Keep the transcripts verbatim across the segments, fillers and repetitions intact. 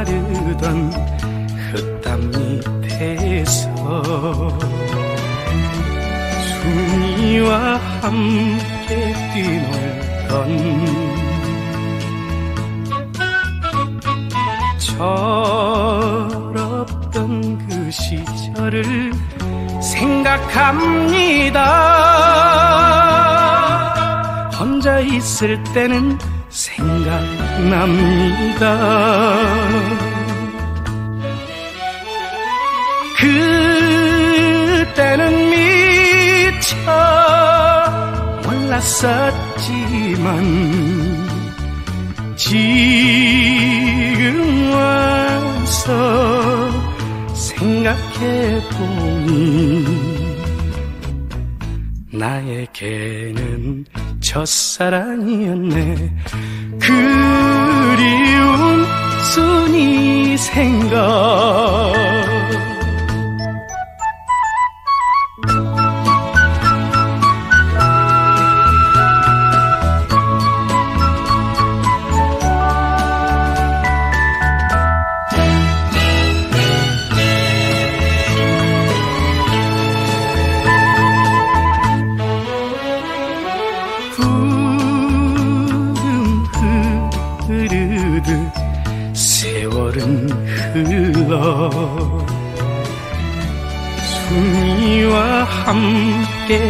마르던 흙담 밑에서 순이와 함께 뛰놀던 철없던 그 시절을 생각합니다. 혼자 있을 때는 생각납니다. 그때는 미처 몰랐었지만 지금 와서 생각해보니 나에게는 첫사랑이었네. 그리운 순이 생각 세월은 흘러 순이와 함께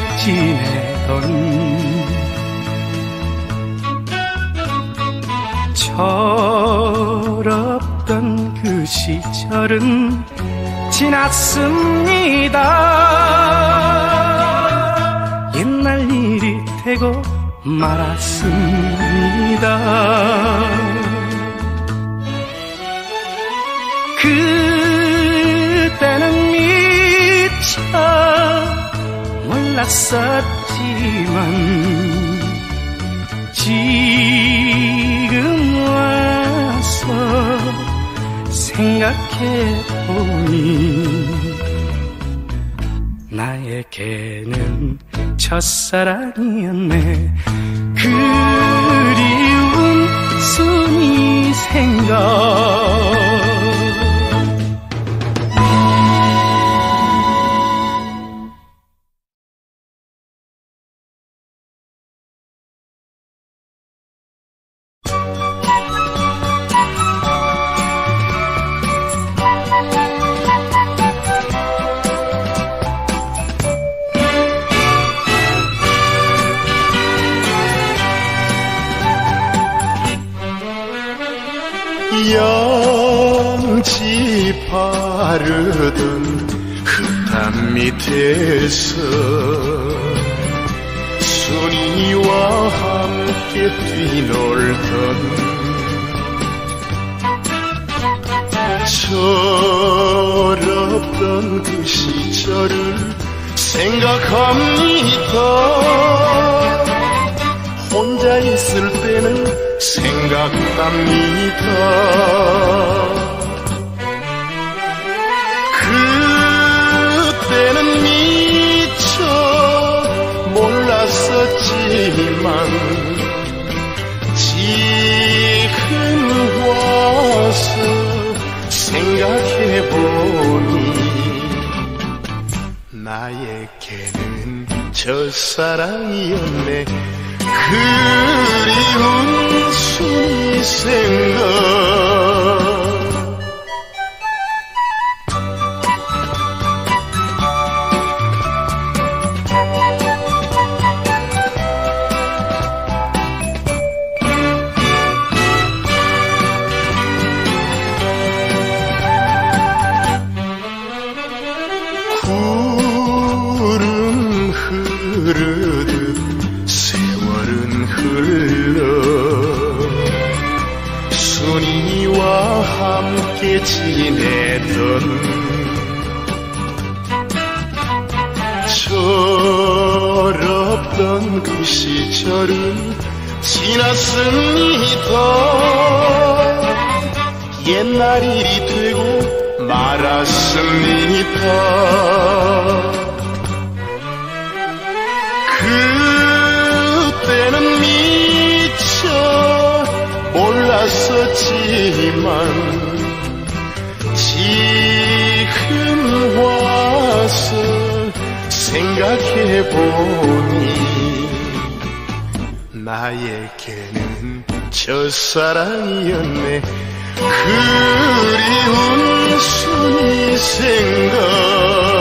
지내던 철없던 그 시절은 지났습니다. 옛날 일이 되고 말았습니다. 그때는 미처 몰랐었지만 지금 와서 생각해보니 나에게는 첫사랑이었네. 그리운 순이 생각 영지 바르던 흙담 밑에서 순이와 함께 뛰놀던 철없던 그 시절을 생각합니다. 혼자 있을 때는 생각납니다. 그때는 미처 몰랐었지만 지금 와서 생각해보니 나에게는 첫사랑이었네. 그리운 순이 생각 구름 흐르듯 세월은 흘러 순이와 함께 지내던 철없던 그 시절은 지났습니다. 옛날 일이 되고 말았습니다. 그때는 미처 몰랐었지만 지금 와서 생각해보니 나에게는 첫사랑이었네. 그리운 순이 생각